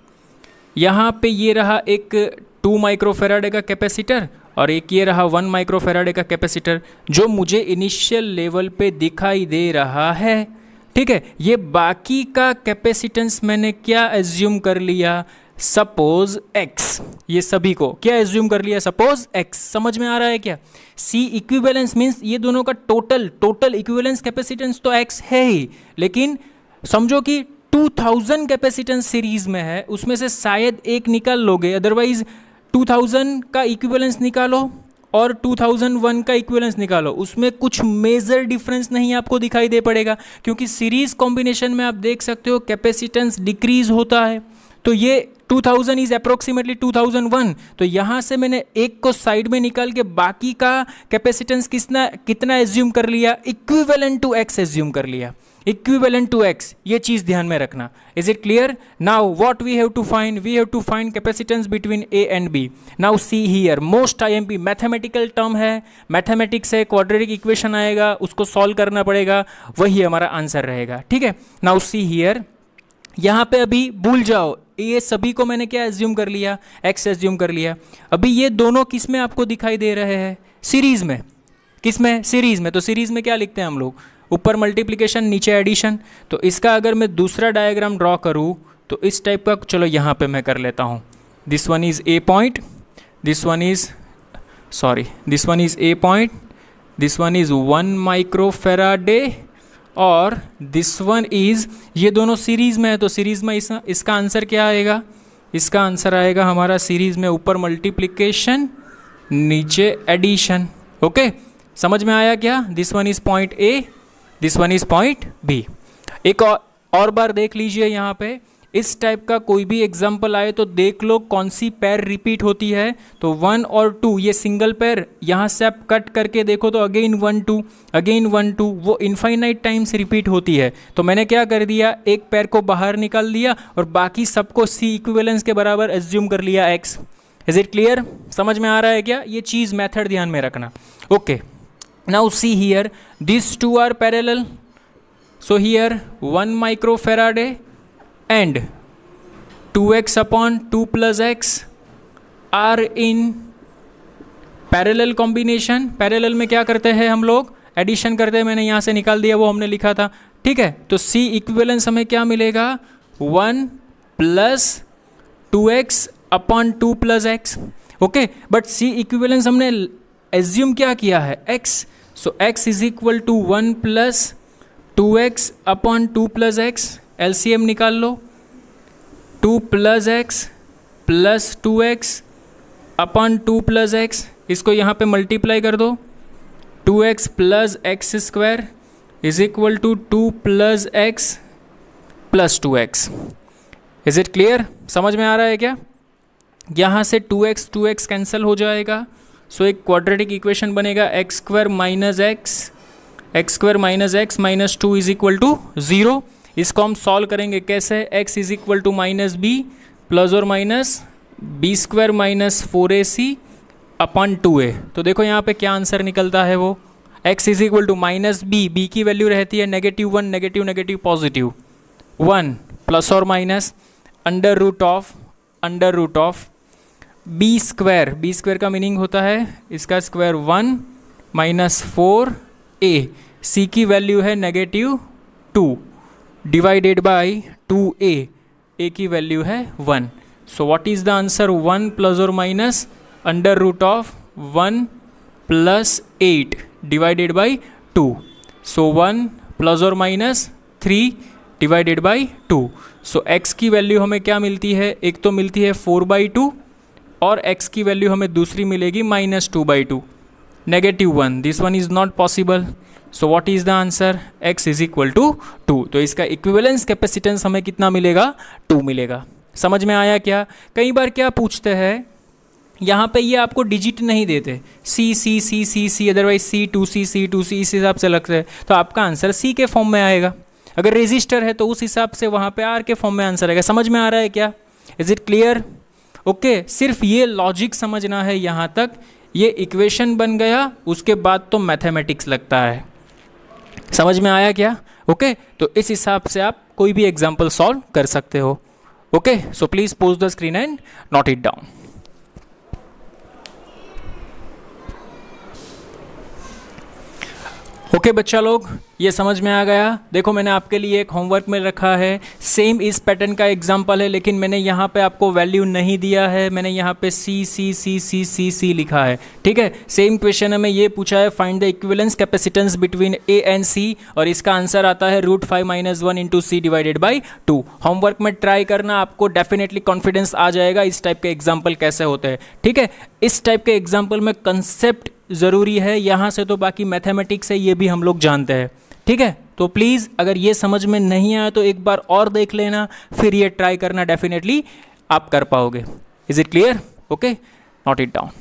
यहाँ पे ये रहा एक 2 माइक्रोफेराडे का कैपेसिटर और एक ये रहा 1 माइक्रोफेराडे का कैपेसिटर जो मुझे इनिशियल लेवल पे दिखाई दे रहा है, ठीक है। ये बाकी का कैपेसिटेंस मैंने क्या एज्यूम कर लिया, सपोज एक्स, ये सभी को क्या एज्यूम कर लिया, सपोज एक्स। समझ में आ रहा है क्या? सी इक्विवेलेंस मीन्स ये दोनों का टोटल इक्विवेलेंस कैपेसिटेंस तो एक्स है ही, लेकिन समझो कि 2000 कैपेसिटेंस सीरीज में है, उसमें से शायद एक निकाल लोगे, अदरवाइज 2000 का इक्विवेलेंस निकालो और 2001 का इक्विवेलेंस निकालो, उसमें कुछ मेजर डिफरेंस नहीं आपको दिखाई दे पड़ेगा, क्योंकि सीरीज कॉम्बिनेशन में आप देख सकते हो कैपेसिटेंस डिक्रीज होता है। तो ये 2000 इज अप्रोक्सीमेटली 2001, तो यहाँ से मैंने एक को साइड में निकाल के बाकी का कैपेसिटेंस कितना एज्यूम कर लिया, इक्विवेलेंट टू एक्स एज्यूम कर लिया, इक्विवेलेंट टू एक्स, ये चीज ध्यान में रखना। Is it clear? Now what we have to find, we have to find capacitance between A and B. Now see here, most IMP mathematical term है, mathematics है, quadratic equation आएगा, उसको solve करना पड़ेगा, वही हमारा आंसर रहेगा, ठीक है। नाउ सी हियर, यहाँ पे अभी भूल जाओ, ये सभी को मैंने क्या एज्यूम कर लिया, एक्स एज्यूम कर लिया। अभी ये दोनों किस में आपको दिखाई दे रहे हैं, सीरीज में। किस में? सीरीज में। तो सीरीज में क्या लिखते हैं हम लोग, ऊपर मल्टीप्लिकेशन नीचे एडिशन। तो इसका अगर मैं दूसरा डायग्राम ड्रॉ करूँ तो इस टाइप का, चलो यहाँ पे मैं कर लेता हूँ। This one is A point, this one is A point, this one is 1 microfarad और दिस वन इज, ये दोनों सीरीज में है, तो सीरीज में इसका आंसर क्या आएगा, इसका आंसर आएगा हमारा सीरीज में ऊपर मल्टीप्लिकेशन नीचे एडिशन। ओके, समझ में आया क्या? This one is point A, this one is point B. एक और बार देख लीजिए, यहाँ पे इस टाइप का कोई भी एग्जाम्पल आए तो देख लो कौन सी पैर रिपीट होती है। तो 1 और 2 ये सिंगल पैर, यहाँ से आप कट करके देखो तो अगेन 1 2 अगेन 1 2, वो इनफाइनाइट टाइम्स रिपीट होती है। तो मैंने क्या कर दिया, एक पैर को बाहर निकाल दिया और बाकी सबको सी इक्विवेलेंस के बराबर एज्यूम कर लिया एक्स। Is it clear? समझ में आ रहा है क्या? ये चीज़ मेथड ध्यान में रखना। Okay, now see here, this two are parallel, so here 1 microfarad and 2x upon 2 plus x are in parallel combination। Parallel में क्या करते हैं हम लोग, एडिशन करते हैं, मैंने यहाँ से निकाल दिया, वो हमने लिखा था, ठीक है। तो C इक्विवेलेंस हमें क्या मिलेगा, 1 plus 2x upon 2 plus x. Okay, but C equivalence हमने एज्यूम क्या किया है, x, so x is equal to 1 plus 2x upon 2 plus x. LCM निकाल लो, 2 plus x plus 2x upon 2 plus x, इसको यहाँ पे मल्टीप्लाई कर दो, 2x plus x square is equal to 2 plus x plus 2x। Is it clear? समझ में आ रहा है क्या? यहाँ से 2x कैंसिल हो जाएगा, सो एक क्वाड्रेटिक इक्वेशन बनेगा x square minus x minus 2 is equal to 0। इसको हम सॉल्व करेंगे कैसे, x is equal to minus b plus और minus b square minus 4ac upon 2a। तो देखो यहाँ पे क्या आंसर निकलता है, वो x is equal to minus b की वैल्यू रहती है -1 नेगेटिव पॉजिटिव 1 प्लस और minus under root of b square का मीनिंग होता है इसका स्क्वायर 1 माइनस 4a, c की वैल्यू है -2 डिवाइडेड बाई 2a, a की वैल्यू है 1। So what is the answer, 1 plus और minus under root of 1 plus 8 divided by 2। So 1 plus और minus 3 divided by 2। So x की वैल्यू हमें क्या मिलती है, एक तो मिलती है 4/2 और x की वैल्यू हमें दूसरी मिलेगी -2/2। -1, this one is not possible. So what is the answer? x is equal to 2। तो इसका इक्विवेलेंस कैपेसिटेंस हमें कितना मिलेगा? 2 मिलेगा। समझ में आया क्या? कई बार क्या पूछते हैं, यहाँ पे ये आपको डिजिट नहीं देते, सी सी सी सी सी, अदरवाइज C2C C2C, इस हिसाब से लगता है, तो आपका आंसर C के फॉर्म में आएगा। अगर रजिस्टर है तो उस हिसाब से वहाँ पे R के फॉर्म में आंसर आएगा। समझ में आ रहा है क्या? Is it clear? ओके, सिर्फ ये लॉजिक समझना है यहाँ तक। ये इक्वेशन बन गया, उसके बाद तो मैथमेटिक्स लगता है। समझ में आया क्या? ओके, तो इस हिसाब से आप कोई भी एग्जाम्पल सॉल्व कर सकते हो। Okay, so please pause the screen and note it down. Okay बच्चा लोग, ये समझ में आ गया। देखो मैंने आपके लिए एक होमवर्क में रखा है, सेम इस पैटर्न का एग्जांपल है, लेकिन मैंने यहाँ पे आपको वैल्यू नहीं दिया है, मैंने यहाँ पे सी सी सी सी सी सी लिखा है। ठीक है, सेम क्वेश्चन हमें ये पूछा है, find the equivalence capacitance between A and C, और इसका आंसर आता है √5 - 1 × C / 2। होमवर्क में ट्राई करना, आपको डेफिनेटली कॉन्फिडेंस आ जाएगा इस टाइप के एग्जाम्पल कैसे होते हैं। ठीक है, इस टाइप के एग्जाम्पल में कंसेप्ट ज़रूरी है, यहाँ से तो बाकी मैथमेटिक्स है, ये भी हम लोग जानते हैं। ठीक है, तो प्लीज़ अगर ये समझ में नहीं आया तो एक बार और देख लेना, फिर ये ट्राई करना, डेफिनेटली आप कर पाओगे। Is it clear? Okay, note it down.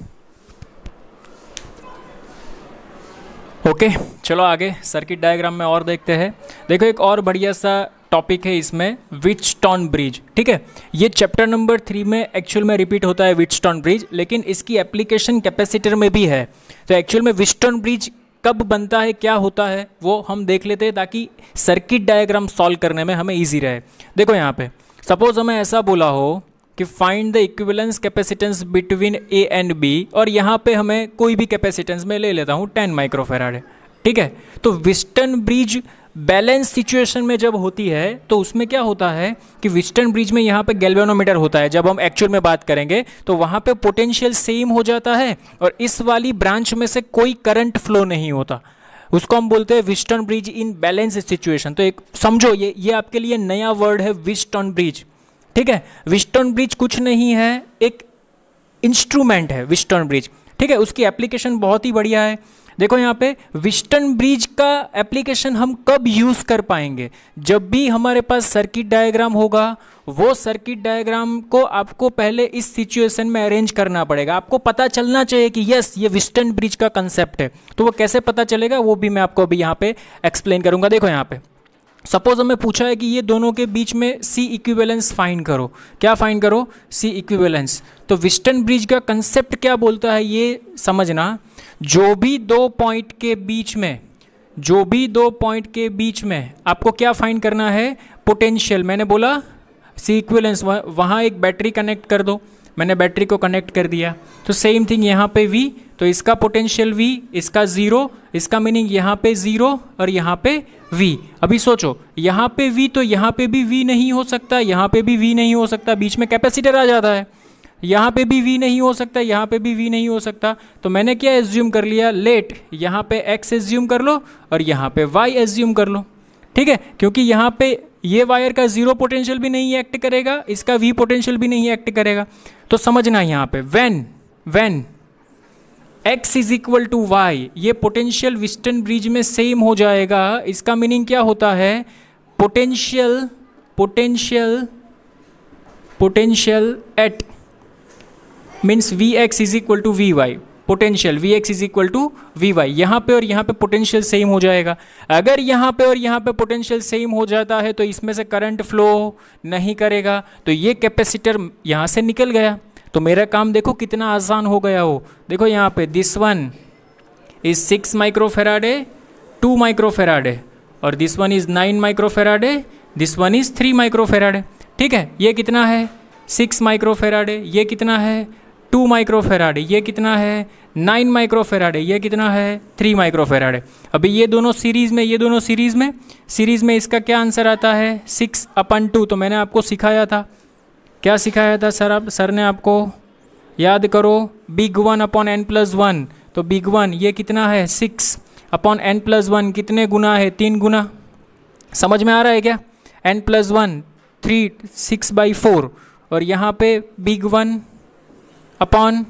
Okay, चलो आगे सर्किट डायग्राम में और देखते हैं। देखो एक और बढ़िया सा टॉपिक है इसमें, व्हिटस्टोन ब्रिज। ठीक है, ये चैप्टर नंबर 3 में एक्चुअल में रिपीट होता है व्हिटस्टोन ब्रिज, लेकिन इसकी एप्लीकेशन कैपेसिटर में भी है। तो एक्चुअल में व्हिटस्टोन ब्रिज कब बनता है, क्या होता है, वो हम देख लेते हैं, ताकि सर्किट डायग्राम सॉल्व करने में हमें ईजी रहे। देखो यहाँ पे सपोज हमें ऐसा बोला हो कि find the equivalence capacitance between A and B, और यहाँ पे हमें कोई भी कैपेसिटेंस में ले लेता हूँ 10 माइक्रोफेराड। ठीक है, तो व्हिटस्टोन ब्रिज बैलेंस सिचुएशन में जब होती है तो उसमें क्या होता है कि व्हिटस्टोन ब्रिज में यहाँ पे गैल्वेनोमीटर होता है। जब हम एक्चुअल में बात करेंगे तो वहाँ पे पोटेंशियल सेम हो जाता है, और इस वाली ब्रांच में से कोई करंट फ्लो नहीं होता। उसको हम बोलते हैं Wheatstone bridge in balance situation. तो एक समझो, ये आपके लिए नया वर्ड है, व्हिटस्टोन ब्रिज। ठीक है, व्हिटस्टोन ब्रिज कुछ नहीं है, एक इंस्ट्रूमेंट है व्हिटस्टोन ब्रिज। ठीक है, उसकी एप्लीकेशन बहुत ही बढ़िया है। देखो यहाँ पे व्हिटस्टोन ब्रिज का एप्लीकेशन हम कब यूज़ कर पाएंगे? जब भी हमारे पास सर्किट डायग्राम होगा, वो सर्किट डायग्राम को आपको पहले इस सिचुएशन में अरेंज करना पड़ेगा। आपको पता चलना चाहिए कि यस ये व्हिटस्टोन ब्रिज का कंसेप्ट है। तो वो कैसे पता चलेगा वो भी मैं आपको अभी यहाँ पे एक्सप्लेन करूँगा। देखो यहाँ पे सपोज हमें पूछा है कि ये दोनों के बीच में सी इक्विवेलेंस फाइंड करो। क्या फाइंड करो? C equivalence. तो व्हिटस्टोन ब्रिज का कंसेप्ट क्या बोलता है ये समझना, जो भी दो पॉइंट के बीच में आपको क्या फाइंड करना है? पोटेंशियल। मैंने बोला सी इक्विवेलेंस, वहाँ एक बैटरी कनेक्ट कर दो, मैंने बैटरी को कनेक्ट कर दिया। तो सेम थिंग यहाँ पे V, तो इसका पोटेंशियल V, इसका 0, इसका मीनिंग यहाँ पे 0 और यहाँ पे V। अभी सोचो, यहाँ पे V तो यहाँ पे भी V नहीं हो सकता, यहाँ पे भी V नहीं हो सकता, बीच में कैपेसिटर आ जाता है। यहाँ पे भी V नहीं हो सकता, यहाँ पे भी V नहीं हो सकता। तो मैंने क्या एज्यूम कर लिया, लेट यहाँ पे X एज्यूम कर लो और यहाँ पे Y एज्यूम कर लो। ठीक है, क्योंकि यहाँ पे ये वायर का 0 पोटेंशियल भी नहीं एक्ट करेगा, इसका V पोटेंशियल भी नहीं एक्ट करेगा। तो समझना यहाँ पे when X is equal to Y, ये पोटेंशियल व्हिटस्टोन ब्रिज में सेम हो जाएगा। इसका मीनिंग क्या होता है? Potential at means Vx is equal to Vy, potential Vx is equal to Vy। यहाँ पे और यहाँ पे पोटेंशियल सेम हो जाएगा। अगर यहाँ पे और यहाँ पे पोटेंशियल सेम हो जाता है तो इसमें से करंट फ्लो नहीं करेगा, तो ये कैपेसिटर यहाँ से निकल गया। तो मेरा काम देखो कितना आसान हो गया हो। देखो यहाँ पे this one is 6 microfarad 2 microfarad, और this one is 9 microfarad, this one is 3 microfarad. ठीक है, ये कितना है? 6 माइक्रोफेराडे। ये कितना है? 2 माइक्रोफेराडे। ये कितना है? 9 माइक्रोफेराडे। ये कितना है? 3 माइक्रोफेराडे। अभी ये दोनों सीरीज में इसका क्या आंसर आता है? 6/2। तो मैंने आपको सिखाया था, क्या सिखाया था सर ने आपको? याद करो, बिग 1/n+1। तो बिग 1 ये कितना है? 6/n+1 कितने गुना है? 3 गुना। समझ में आ रहा है क्या? n+1 3 6/4, और यहाँ पे बिग 1 अपॉन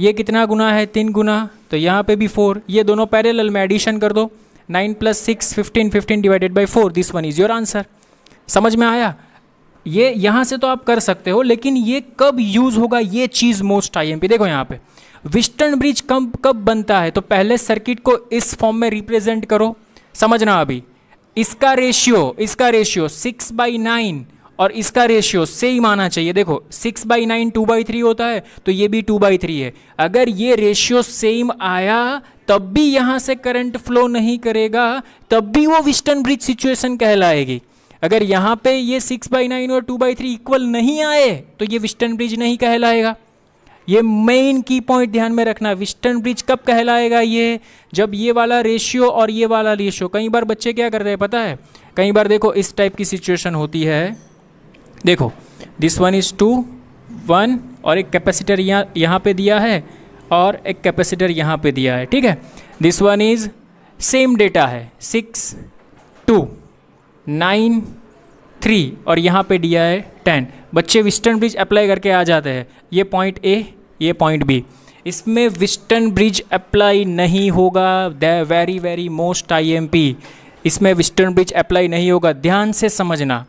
ये कितना गुना है, 3 गुना, तो यहाँ पे भी 4, ये दोनों पैरेलल में एडिशन कर दो, 9 + 6 15, 15 divided by 4, this one is your answer. समझ में आया? ये यहाँ से तो आप कर सकते हो, लेकिन ये कब यूज़ होगा ये चीज़ मोस्ट IMP। देखो यहाँ पे व्हिटन ब्रिज कब बनता है, तो पहले सर्किट को इस फॉर्म में रिप्रेजेंट करो। समझना अभी, इसका रेशियो 6/9 और इसका रेशियो सेम आना चाहिए। देखो 6/9 2/3 होता है, तो ये भी 2/3 है। अगर ये रेशियो सेम आया तब भी यहाँ से करंट फ्लो नहीं करेगा, तब भी वो व्हिटन ब्रिज सिचुएशन कहलाएगी। अगर यहाँ पे ये 6/9 और 2/3 इक्वल नहीं आए तो ये व्हिटन ब्रिज नहीं कहलाएगा। ये मेन की पॉइंट ध्यान में रखना। व्हिटन ब्रिज कब कहलाएगा? ये जब ये वाला रेशियो और ये वाला रेशियो, कई बार बच्चे क्या करते हैं पता है, कई बार देखो इस टाइप की सिचुएशन होती है। देखो दिस वन इज 2 1 और एक कैपेसिटर यहाँ पे दिया है और एक कैपेसिटर यहाँ पे दिया है, ठीक है। This one is same data है 6 2 9 3 और यहाँ पे दिया है 10। बच्चे व्हिटन ब्रिज अप्लाई करके आ जाते हैं, ये पॉइंट ए, ये पॉइंट बी। इसमें व्हिटन ब्रिज अप्लाई नहीं होगा, द वेरी मोस्ट IMP। इसमें व्हिटन ब्रिज अप्लाई नहीं होगा, ध्यान से समझना।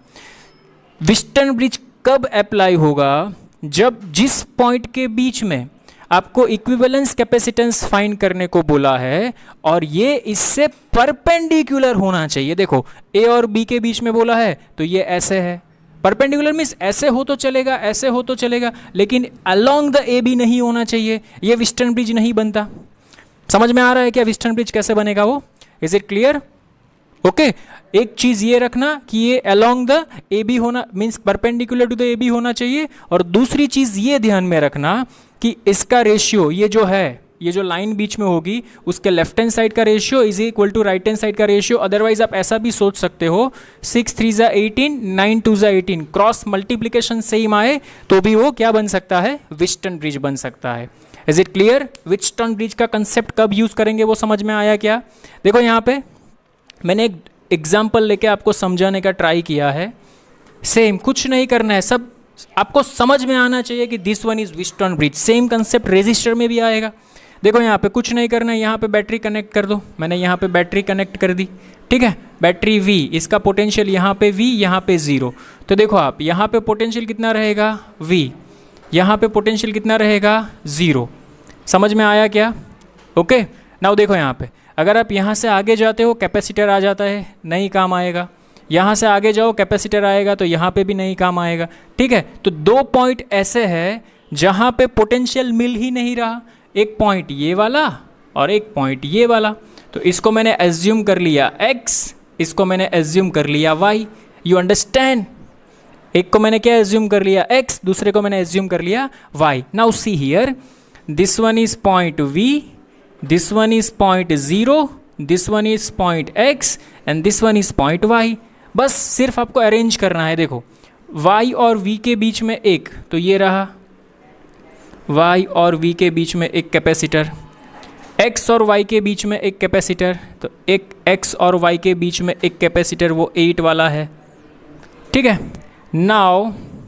व्हिटन ब्रिज कब अप्लाई होगा? जब जिस पॉइंट के बीच में आपको इक्विवेलेंस कैपेसिटेंस फाइंड करने को बोला है और ये इससे परपेंडिकुलर होना चाहिए। देखो ए और बी के बीच में बोला है तो ये ऐसे है, परपेंडिकुलर मीन्स ऐसे हो तो चलेगा, ऐसे हो तो चलेगा, लेकिन अलोंग द ए बी नहीं होना चाहिए, ये व्हिटन ब्रिज नहीं बनता। समझ में आ रहा है क्या व्हिटन ब्रिज कैसे बनेगा वो? Is it clear? ओके, एक चीज ये रखना कि ये अलोंग द ए बी होना means perpendicular to the A B होना चाहिए, और दूसरी चीज ये ध्यान में रखना कि इसका रेशियो, ये जो है, ये जो लाइन बीच में होगी उसके लेफ्ट हैंड साइड का ratio is equal to right hand side का रेशियो। अदरवाइज आप ऐसा भी सोच सकते हो 6 3 = 18 9 2 = 18, क्रॉस मल्टीप्लीकेशन सेम आए तो भी वो क्या बन सकता है? व्हिटन ब्रिज बन सकता है। Is it clear? Wheatstone bridge का कंसेप्ट कब यूज करेंगे वो समझ में आया क्या? देखो यहाँ पे मैंने एक एग्जाम्पल लेके आपको समझाने का ट्राई किया है। सेम कुछ नहीं करना है, सब आपको समझ में आना चाहिए कि this one is Wheatstone bridge. Same concept resistor में भी आएगा। देखो यहाँ पे कुछ नहीं करना है, यहाँ पे बैटरी कनेक्ट कर दो। मैंने यहाँ पे बैटरी कनेक्ट कर दी, ठीक है। बैटरी V, इसका पोटेंशियल यहाँ पे V, यहाँ पे 0। तो देखो आप यहाँ पे पोटेंशियल कितना रहेगा? V, यहाँ पे पोटेंशियल कितना रहेगा? 0। समझ में आया क्या? ओके, नाउ देखो यहाँ पे अगर आप यहाँ से आगे जाते हो कैपेसिटर आ जाता है, नहीं काम आएगा। यहाँ से आगे जाओ कैपेसिटर आएगा तो यहाँ पे भी नहीं काम आएगा, ठीक है। तो दो पॉइंट ऐसे हैं जहाँ पे पोटेंशियल मिल ही नहीं रहा, एक पॉइंट ये वाला और एक पॉइंट ये वाला। तो इसको मैंने एज्यूम कर लिया x, इसको मैंने एज्यूम कर लिया y। You understand? एक को मैंने क्या एज्यूम कर लिया? x, दूसरे को मैंने एज्यूम कर लिया y। Now see here, this one is point v, this one is point 0, this one is point x and this one is point y। बस सिर्फ आपको अरेंज करना है। देखो y और v के बीच में एक, तो ये रहा y और v के बीच में एक कैपेसिटर, x और y के बीच में एक कैपेसिटर, तो एक x और y के बीच में एक कैपेसिटर, वो 8 वाला है, ठीक है। नाउ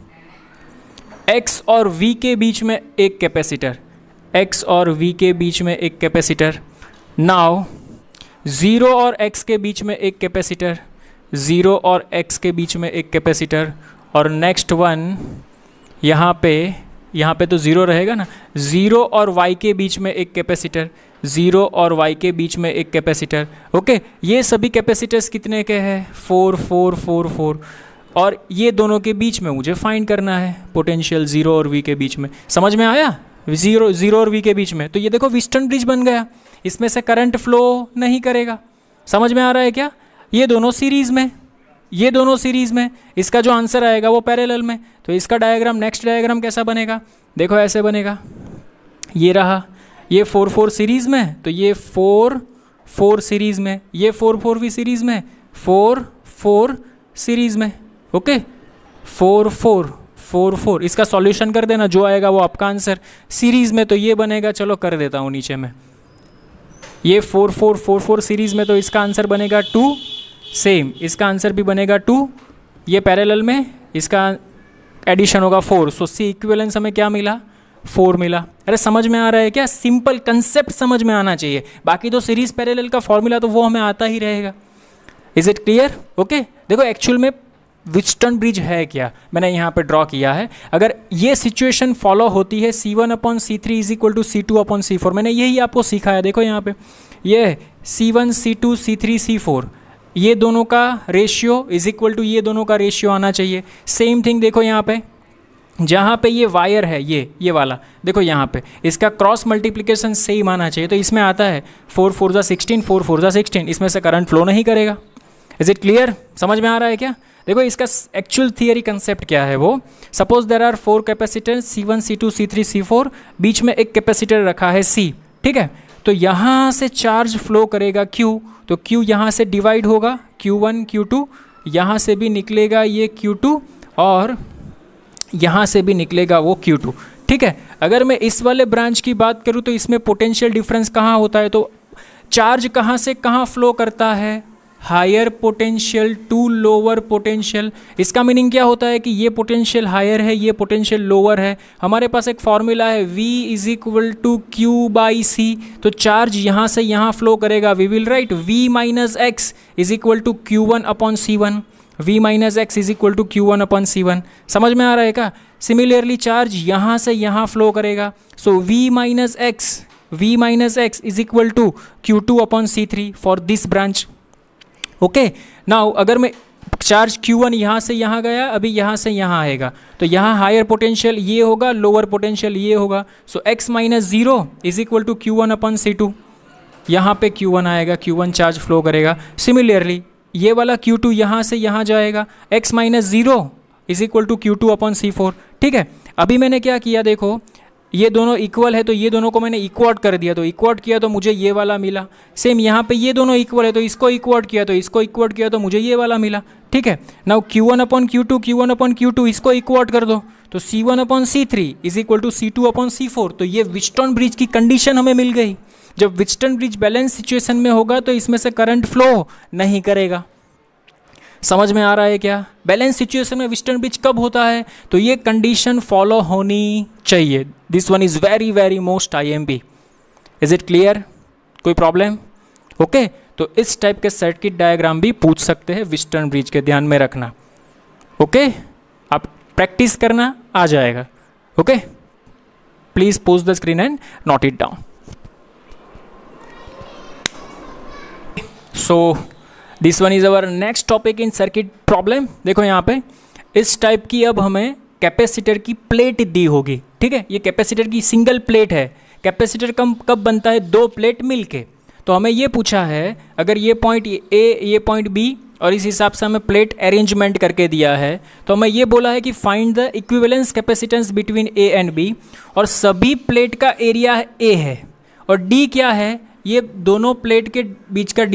x और v के बीच में एक कैपेसिटर, x और v के बीच में एक कैपेसिटर। नाउ 0 और x के बीच में एक कैपेसिटर, 0 और x के बीच में एक कैपेसिटर, और नेक्स्ट वन यहाँ पे तो 0 रहेगा ना, 0 और y के बीच में एक कैपेसिटर, 0 और y के बीच में एक कैपेसिटर। ओके, ये सभी कैपेसिटर्स कितने के हैं? 4 4 4 4, और ये दोनों के बीच में मुझे फाइंड करना है पोटेंशियल 0 और v के बीच में। समझ में आया? 0 और v के बीच में, तो ये देखो व्हिटन ब्रिज बन गया। इसमें से करंट फ्लो नहीं करेगा। समझ में आ रहा है क्या? ये दोनों सीरीज में, ये दोनों सीरीज में, इसका जो आंसर आएगा वो पैरेलल में। तो इसका डायग्राम, नेक्स्ट डायग्राम कैसा बनेगा? देखो ऐसे बनेगा, ये रहा, ये 4 4 सीरीज में, तो ये 4 4 सीरीज में, ये 4 4 भी सीरीज में, 4 4 सीरीज में। ओके, 4 4 4 4, इसका सॉल्यूशन कर देना, जो आएगा वो आपका आंसर। सीरीज में तो ये बनेगा, चलो कर देता हूँ नीचे में, ये 4 4 4 4 सीरीज में, तो इसका आंसर बनेगा 2। सेम इसका आंसर भी बनेगा 2। ये पैरेलल में, इसका एडिशन होगा 4। सो सी इक्विवेलेंस हमें क्या मिला? 4 मिला। अरे समझ में आ रहा है क्या? सिंपल कंसेप्ट समझ में आना चाहिए, बाकी तो सीरीज पैरेलल का फॉर्मूला तो वो हमें आता ही रहेगा। Is it clear? ओके, देखो एक्चुअल में व्हिटस्टोन ब्रिज है क्या, मैंने यहाँ पे ड्रॉ किया है। अगर ये सिचुएशन फॉलो होती है C1/C3 is equal to C2/C4, मैंने यही आपको सिखाया। देखो यहाँ पे ये C1 C2 C3 C4, ये दोनों का रेशियो इज इक्वल टू ये दोनों का रेशियो आना चाहिए। सेम थिंग देखो यहाँ पे, जहाँ पे ये वायर है ये वाला, देखो यहाँ पे इसका क्रॉस मल्टीप्लिकेशन सेम आना चाहिए। तो इसमें आता है 4 4 जा 16, 4 4 जा 16, इसमें से करंट फ्लो नहीं करेगा। Is it clear? समझ में आ रहा है क्या? देखो इसका एक्चुअल थियरी कंसेप्ट क्या है वो, suppose there are 4 capacitor C1 C2 C3 C4, बीच में एक कैपेसिटर रखा है C, ठीक है। तो यहाँ से चार्ज फ्लो करेगा Q, तो Q यहाँ से डिवाइड होगा Q1 Q2, यहाँ से भी निकलेगा ये Q2 और यहाँ से भी निकलेगा वो Q2, ठीक है। अगर मैं इस वाले ब्रांच की बात करूँ तो इसमें पोटेंशियल डिफरेंस कहाँ होता है, तो चार्ज कहाँ से कहाँ फ्लो करता है, higher potential to lower potential. इसका मीनिंग क्या होता है कि ये पोटेंशियल हायर है, ये पोटेंशियल लोअर है। हमारे पास एक फॉर्मूला है V is equal to Q/C, तो चार्ज यहाँ से यहाँ फ्लो करेगा। We will write V minus x is equal to Q1/C1, V minus x is equal to Q1/C1। समझ में आ रहा है क्या? सिमिलरली चार्ज यहाँ से यहाँ फ्लो करेगा, so V minus x is equal to Q2/C3 for this branch. Okay, now अगर मैं चार्ज Q1 यहाँ से यहाँ गया, अभी यहाँ से यहाँ आएगा, तो यहाँ हायर पोटेंशियल ये होगा, लोअर पोटेंशियल ये होगा। So x minus 0 is equal to Q1/C2, यहाँ पे Q1 आएगा, Q1 चार्ज फ्लो करेगा। सिमिलरली ये वाला Q2 यहाँ से यहाँ जाएगा, x minus 0 is equal to Q2/C4, ठीक है। अभी मैंने क्या किया, देखो ये दोनों इक्वल है तो ये दोनों को मैंने इक्वॉट कर दिया, तो इक्वॉट किया तो मुझे ये वाला मिला। सेम यहाँ पे ये दोनों इक्वल है तो इसको इक्वॉट किया तो इसको इक्वॉट किया तो मुझे ये वाला मिला, ठीक है। नाउ Q1/Q2 इसको इक्वॉट कर दो, तो C1/C3 is equal to C2/C4। तो ये व्हिटस्टोन ब्रिज की कंडीशन हमें मिल गई। जब व्हिटस्टोन ब्रिज बैलेंस सिचुएशन में होगा तो इसमें से करंट फ्लो नहीं करेगा। समझ में आ रहा है क्या? बैलेंस सिचुएशन में व्हिटस्टोन ब्रिज कब होता है, तो ये कंडीशन फॉलो होनी चाहिए। This one is very very most IMP। Is it clear? कोई प्रॉब्लम? ओके, तो इस टाइप के सर्किट डायग्राम भी पूछ सकते हैं व्हिटस्टोन ब्रिज के, ध्यान में रखना। ओके, आप प्रैक्टिस करना, आ जाएगा। Okay, please pause the screen and note it down. So this one is our next topic in circuit problem. देखो यहाँ पे इस टाइप की अब हमें कैपेसिटर की प्लेट दी होगी, ठीक है। ये कैपेसिटर की सिंगल प्लेट है। कैपेसिटर कब बनता है, 2 प्लेट मिलके। तो हमें ये पूछा है, अगर ये पॉइंट A ये पॉइंट B और इस हिसाब से हमें प्लेट अरेंजमेंट करके दिया है, तो हमें ये बोला है कि find the equivalence capacitance between A and B, और सभी प्लेट का एरिया A है और D क्या है, ये दोनों प्लेट के बीच का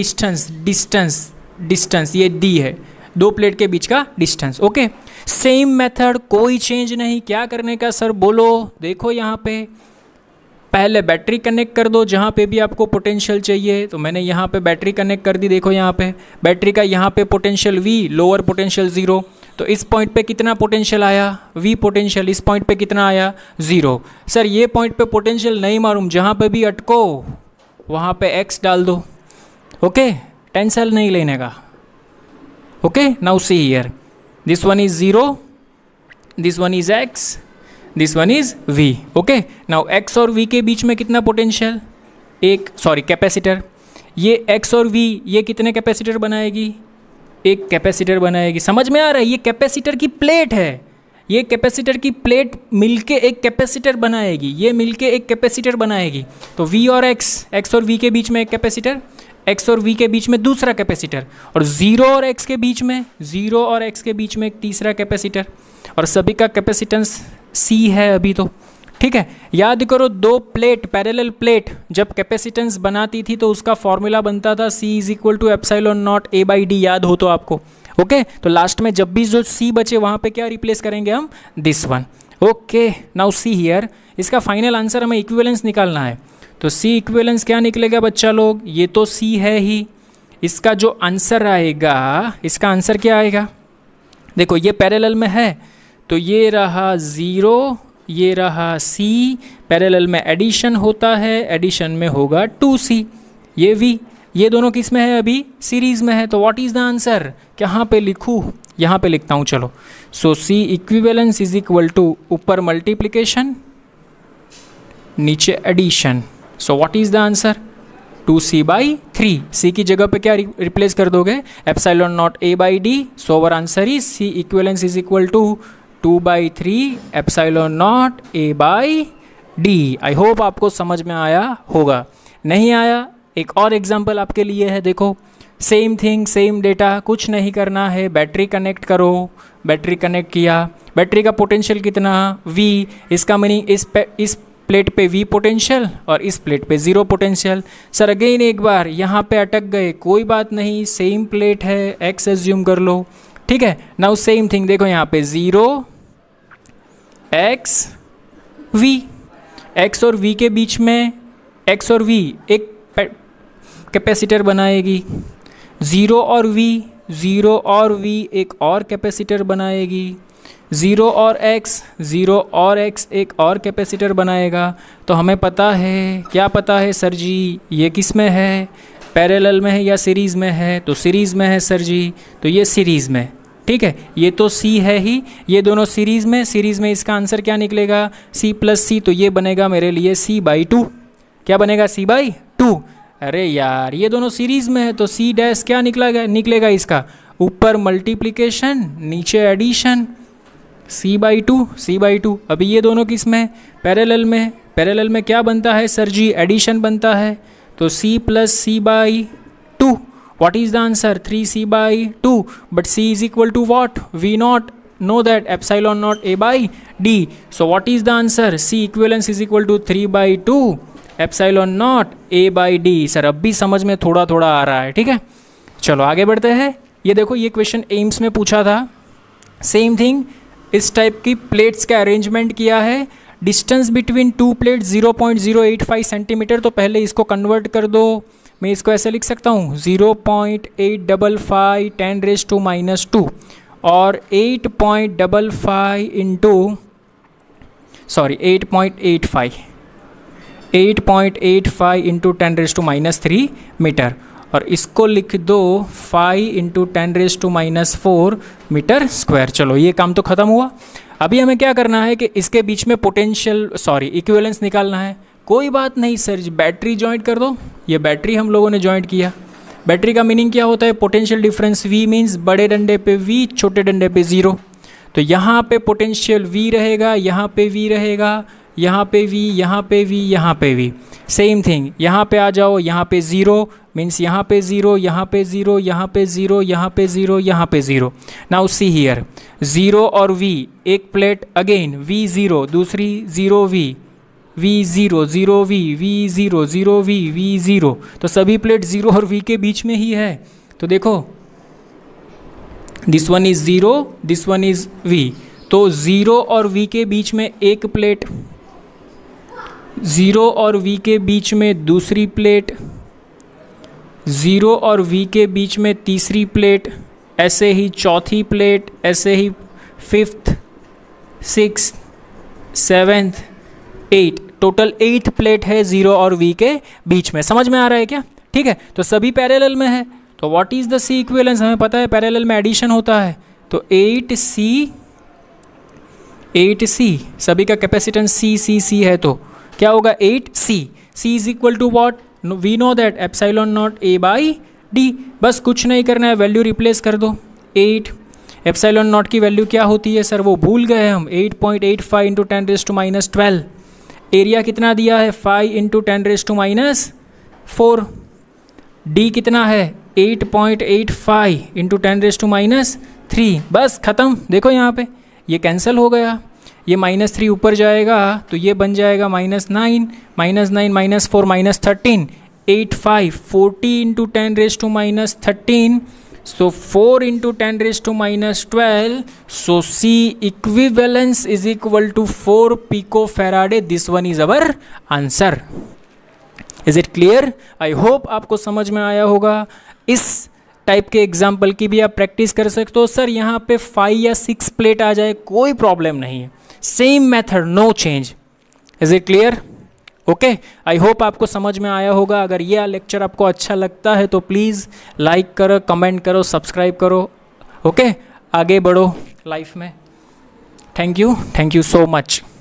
डिस्टेंस ये D है, 2 प्लेट के बीच का डिस्टेंस। ओके, सेम मेथड, कोई चेंज नहीं। क्या करने का सर बोलो, देखो यहाँ पे पहले बैटरी कनेक्ट कर दो जहाँ पे भी आपको पोटेंशियल चाहिए। तो मैंने यहाँ पे बैटरी कनेक्ट कर दी। देखो यहाँ पे बैटरी का यहाँ पे पोटेंशियल V, लोअर पोटेंशियल 0। तो इस पॉइंट पे कितना पोटेंशियल आया, V पोटेंशियल। इस पॉइंट पे कितना आया, 0। सर ये पॉइंट पे पोटेंशियल नहीं मालूम, जहाँ पे भी अटको वहाँ पे X डाल दो। ओके, टेंशन नहीं लेने का। Okay, now see here, this one is 0, this one is X, this one is V। Okay, now X और V के बीच में कितना पोटेंशियल, कैपेसिटर। ये X और V ये कितने कैपेसिटर बनाएगी, एक कैपेसिटर बनाएगी। समझ में आ रहा है? ये कैपेसिटर की प्लेट है, ये कैपेसिटर की प्लेट मिलके एक कैपेसिटर बनाएगी, ये मिलके एक कैपेसिटर बनाएगी। तो V और X और V के बीच में एक कैपेसिटर, X और V के बीच में दूसरा कैपेसिटर, और 0 और X के बीच में एक तीसरा कैपेसिटर, और सभी का कैपेसिटेंस C है अभी तो, ठीक है। याद करो 2 प्लेट, पैरेलल प्लेट जब कैपेसिटेंस बनाती थी तो उसका फॉर्मूला बनता था C is equal to epsilon naught A/D, याद हो तो आपको। ओके, तो लास्ट में जब भी जो C बचे वहाँ पे क्या रिप्लेस करेंगे हम, this one. Okay, now see here, इसका फाइनल आंसर हमें इक्विवेलेंस निकालना है। तो C इक्विवेलेंस क्या निकलेगा बच्चा लोग, ये तो C है ही। इसका जो आंसर आएगा, इसका आंसर क्या आएगा, देखो ये पैरेलल में है तो ये रहा 0 ये रहा C, पैरेलल में एडिशन होता है, एडिशन में होगा 2C, ये V, ये दोनों किस में है अभी, सीरीज में है। तो व्हाट इज द आंसर, कहाँ पे लिखूँ, यहाँ पे लिखता हूँ चलो। So C equivalence is equal to ऊपर मल्टीप्लिकेशन नीचे addition. So what is the answer, 2C/3। C की जगह पे क्या रिप्लेस कर दोगे, epsilon naught A/D। So our answer is C equivalence is equal to 2/3 epsilon naught A/D। I hope आपको समझ में आया होगा। नहीं आया, एक और एग्जाम्पल आपके लिए है, देखो सेम थिंग सेम डेटा, कुछ नहीं करना है, बैटरी कनेक्ट करो। बैटरी कनेक्ट किया, बैटरी का पोटेंशियल कितना V, इसका मीनिंग इस प्लेट पे V पोटेंशियल और इस प्लेट पे 0 पोटेंशियल। सर अगेन एक बार यहाँ पे अटक गए, कोई बात नहीं, सेम प्लेट है, X एज्यूम कर लो, ठीक है। नाउ सेम थिंग देखो यहाँ पे 0 X V, X और V के बीच में X और V एक कैपेसिटर बनाएगी, 0 और V एक और कैपेसिटर बनाएगी, 0 और X एक और कैपेसिटर बनाएगा। तो हमें पता है, क्या पता है सर जी, ये किस में है, पैरेलल में है या सीरीज़ में है, तो सीरीज़ में है सर जी, तो ये सीरीज़ में, ठीक है। ये तो C है ही, ये दोनों सीरीज़ में इसका आंसर क्या निकलेगा, C+C, तो ये बनेगा मेरे लिए C/2। क्या बनेगा, C/2। अरे यार ये दोनों सीरीज़ में है तो C डैश क्या निकलेगा इसका, ऊपर मल्टीप्लिकेशन नीचे एडिशन, C/2। अभी ये दोनों किस में, पैरेलल में क्या बनता है सर जी, एडिशन बनता है, तो C + C/2। What is the answer, 3C/2। But C is equal to what, V naught, no that epsilon naught A/D। So what is the answer, C equivalence is equal to 3/2 epsilon naught A/D। Sir अब भी समझ में थोड़ा थोड़ा आ रहा है, ठीक है। चलो आगे बढ़ते हैं। ये देखो ये क्वेश्चन एम्स में पूछा था, सेम थिंग, इस टाइप की प्लेट्स का अरेंजमेंट किया है, distance between two plate 0.085 centimetre. तो पहले इसको कन्वर्ट कर दो, मैं इसको ऐसे लिख सकता हूँ 0.855 10⁻⁻² और 8.55 इंटू 8.85 इंटू 10⁻³ मीटर, और इसको लिख दो 5 इंटू 10⁻⁴ मीटर स्क्वायर। चलो ये काम तो खत्म हुआ। अभी हमें क्या करना है कि इसके बीच में इक्विवेलेंस निकालना है। कोई बात नहीं सर जी, बैटरी जॉइंट कर दो। ये बैटरी हम लोगों ने जॉइंट किया। बैटरी का मीनिंग क्या होता है, पोटेंशियल डिफरेंस V मीन्स बड़े डंडे पे V, छोटे डंडे पे 0। तो यहाँ पे पोटेंशियल V रहेगा, यहाँ पे V रहेगा, यहाँ पे V, यहाँ पे V, यहाँ पे V। सेम थिंग यहाँ पे आ जाओ, यहाँ पे 0 मीन्स यहाँ पे 0, यहाँ पे 0, यहाँ पे 0, यहाँ पे 0, यहाँ पे 0। नाउ सी हियर 0 और V, एक प्लेट अगेन V0, दूसरी 0V, V0, 0V, V0, 0V, V0। तो सभी प्लेट 0 और V के बीच में ही है। तो देखो this one is 0, this one is V। तो 0 और V के बीच में एक प्लेट, 0 और V के बीच में दूसरी प्लेट, 0 और V के बीच में तीसरी प्लेट, ऐसे ही चौथी प्लेट, ऐसे ही 5th, 6th, 7th, 8, total 8 plate है 0 और V के बीच में। समझ में आ रहा है क्या, ठीक है। तो सभी पैरेलल में है, तो what is the C equivalence, हमें पता है पैरेलल में एडिशन होता है, तो 8C, सभी का कैपेसिटेंस C है, तो क्या होगा 8C। C is equal to what, we know that epsilon naught A/D। बस कुछ नहीं करना है, वैल्यू रिप्लेस कर दो। 8 एप्सिलॉन नॉट की वैल्यू क्या होती है सर, वो भूल गए हम, 8.85 इंटू 10⁻12। एरिया कितना दिया है, 5 इंटू 10⁻⁴। D कितना है, 8.85 इंटू 10⁻3। बस खत्म। देखो यहाँ पे ये कैंसिल हो गया, ये -3 ऊपर जाएगा तो ये बन जाएगा -9, -9, -4, -13, 85, 40 into 10⁻13। So 4 into 10⁻12. So C equivalence is equal to 4 picofarad. This one is our answer. Is it clear? I hope आपको समझ में आया होगा. इस टाइप के एग्जाम्पल की भी आप प्रैक्टिस कर सकते हो. सर यहाँ पे 5 या 6 प्लेट आ जाए कोई प्रॉब्लम नहीं है. Same method, no change. Is it clear? Okay, I hope आपको समझ में आया होगा। अगर ये लेक्चर आपको अच्छा लगता है तो प्लीज़ लाइक करो, कमेंट करो, सब्सक्राइब करो। ओके, आगे बढ़ो लाइफ में। Thank you so much.